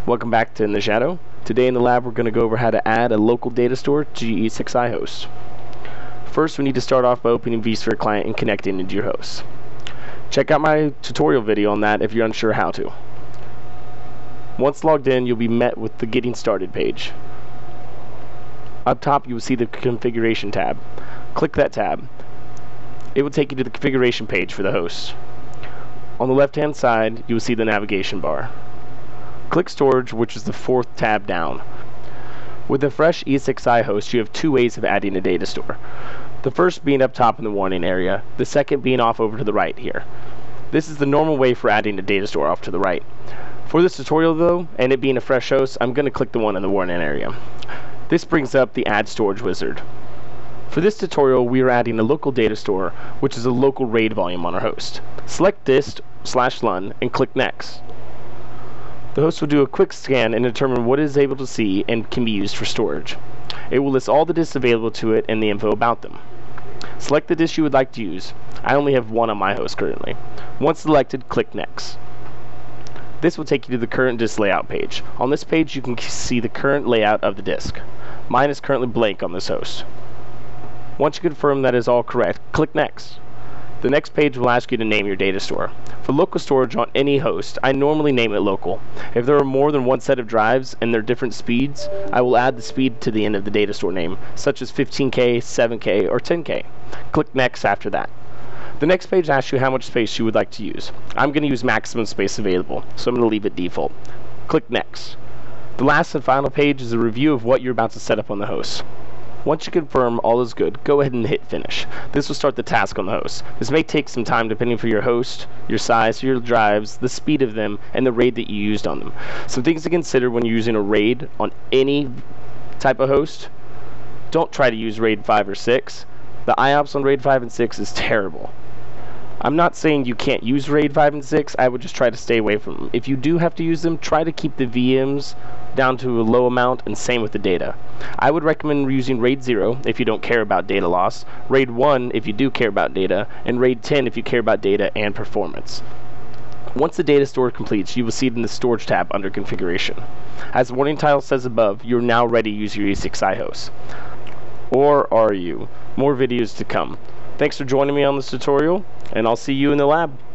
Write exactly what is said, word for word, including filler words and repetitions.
Welcome back to In the Shadow. Today in the lab we're going to go over how to add a local data store to your E S X I host. First we need to start off by opening vSphere client and connecting into your host. Check out my tutorial video on that if you're unsure how to. Once logged in, you'll be met with the Getting Started page. Up top you will see the Configuration tab. Click that tab. It will take you to the configuration page for the host. On the left hand side you will see the navigation bar. Click Storage, which is the fourth tab down. With a fresh E S X I host, you have two ways of adding a data store. The first being up top in the warning area, the second being off over to the right here. This is the normal way for adding a data store off to the right. For this tutorial though, and it being a fresh host, I'm going to click the one in the warning area. This brings up the Add Storage wizard. For this tutorial, we are adding a local data store, which is a local RAID volume on our host. Select dist slash lun and click Next. The host will do a quick scan and determine what it is able to see and can be used for storage. It will list all the disks available to it and the info about them. Select the disk you would like to use. I only have one on my host currently. Once selected, click Next. This will take you to the current disk layout page. On this page you can see the current layout of the disk. Mine is currently blank on this host. Once you confirm that is all correct, click Next. The next page will ask you to name your data store. For local storage on any host, I normally name it local. If there are more than one set of drives and they're different speeds, I will add the speed to the end of the data store name, such as fifteen K, seven K, or ten K. Click Next after that. The next page asks you how much space you would like to use. I'm going to use maximum space available, so I'm going to leave it default. Click Next. The last and final page is a review of what you're about to set up on the host. Once you confirm all is good, go ahead and hit Finish. This will start the task on the host. This may take some time depending for your host, your size, your drives, the speed of them, and the RAID that you used on them. Some things to consider when you're using a RAID on any type of host. Don't try to use RAID five or six. The I O P S on RAID five and six is terrible. I'm not saying you can't use RAID five and six, I would just try to stay away from them. If you do have to use them, try to keep the V Ms down to a low amount, and same with the data. I would recommend using RAID zero if you don't care about data loss, RAID one if you do care about data, and RAID ten if you care about data and performance. Once the data store completes, you will see it in the Storage tab under Configuration. As the warning title says above, you're now ready to use your E S X I host. Or are you? More videos to come. Thanks for joining me on this tutorial, and I'll see you in the lab.